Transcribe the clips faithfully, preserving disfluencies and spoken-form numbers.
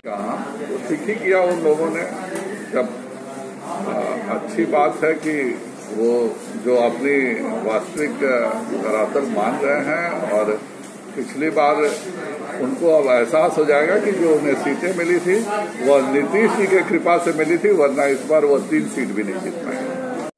कहा वो ठीक ही किया उन लोगों ने। जब आ, अच्छी बात है कि वो जो अपनी वास्तविक धरातल मान रहे हैं और पिछली बार उनको अब एहसास हो जाएगा कि जो उन्हें सीटें मिली थी वो नीतीश जी की कृपा से मिली थी, वरना इस बार वो तीन सीट भी नहीं जीत पाएंगे।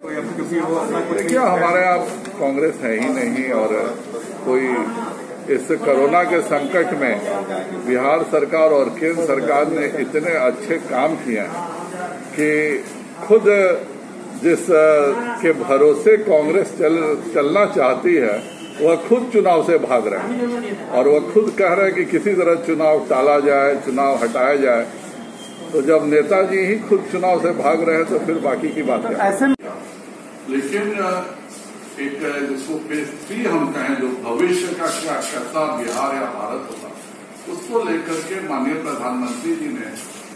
देखिए हमारे यहाँ कांग्रेस है ही नहीं, और कोई इस कोरोना के संकट में बिहार सरकार और केंद्र सरकार ने इतने अच्छे काम किए हैं कि खुद जिस के भरोसे कांग्रेस चल चलना चाहती है वह खुद चुनाव से भाग रहे हैं, और वह खुद कह रहे हैं कि किसी तरह चुनाव टाला जाए, चुनाव हटाया जाए। तो जब नेताजी ही खुद चुनाव से भाग रहे हैं तो फिर बाकी की बात है। लेकिन एक जिसको फेज थ्री हम कहें, जो भविष्य का क्या कैसा बिहार या भारत होगा, उसको लेकर के माननीय प्रधानमंत्री जी ने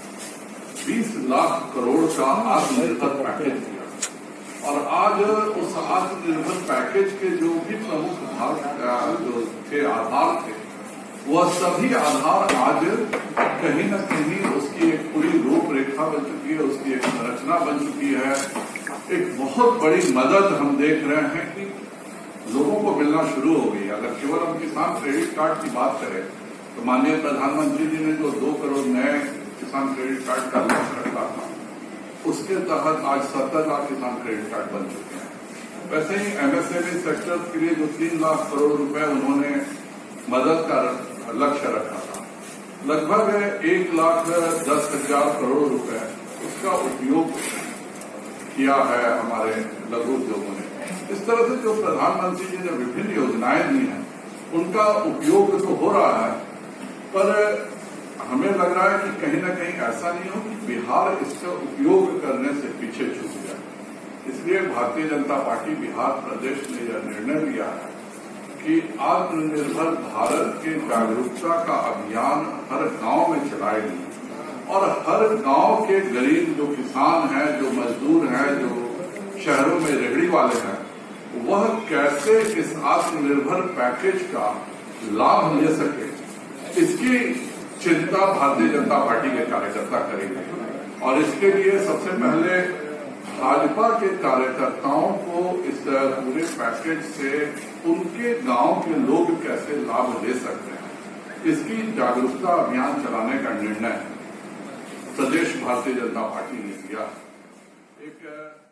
बीस लाख करोड़ का आत्मनिर्भर पैकेज दिया, और आज उस आत्मनिर्भर पैकेज के जो भी प्रमुख भाग जो थे, आधार थे, वह सभी आधार आज कहीं न कहीं उसकी एक पूरी रूपरेखा बन चुकी है, उसकी एक संरचना बन चुकी है। एक बहुत बड़ी मदद हम देख रहे हैं कि लोगों को मिलना शुरू हो गई। अगर केवल हम किसान क्रेडिट कार्ड की बात करें तो माननीय प्रधानमंत्री जी ने जो दो करोड़ नए किसान क्रेडिट कार्ड का लक्ष्य रखा था, उसके तहत आज सत्तर लाख किसान क्रेडिट कार्ड बन चुके हैं। वैसे ही एमएसएमई सेक्टर के लिए जो तीन लाख करोड़ रुपए उन्होंने मदद का लक्ष्य रखा था, लगभग एक लाख दस हजार करोड़ रुपए उसका उपयोग किया है हमारे लघु उद्योगों ने। इस तरह से जो प्रधानमंत्री जी ने विभिन्न योजनाएं दी हैं उनका उपयोग तो हो रहा है, पर हमें लग रहा है कि कहीं न कहीं ऐसा नहीं हो कि बिहार इसका उपयोग करने से पीछे छूट जाए। इसलिए भारतीय जनता पार्टी बिहार प्रदेश ने यह निर्णय लिया है कि आत्मनिर्भर भारत के जागरूकता का अभियान हर गांव में चलाएगी, और हर गांव के गरीब जो किसान हैं, जो मजदूर हैं, जो शहरों में रेहड़ी वाले हैं, वह कैसे इस आत्मनिर्भर पैकेज का लाभ ले सके, इसकी चिंता भारतीय जनता पार्टी के कार्यकर्ता करेंगे। और इसके लिए सबसे पहले भाजपा के कार्यकर्ताओं को इस पूरे पैकेज से उनके गांव के लोग कैसे लाभ ले सकते हैं, इसकी जागरूकता अभियान चलाने का निर्णय प्रदेश भारतीय जनता पार्टी ने किया। एक